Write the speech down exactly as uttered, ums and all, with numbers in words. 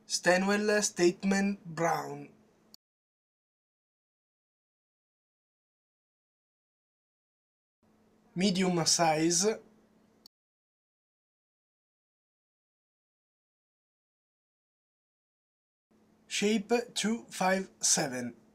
Stanwell Statement Brown. Medium size. Shape two five seven.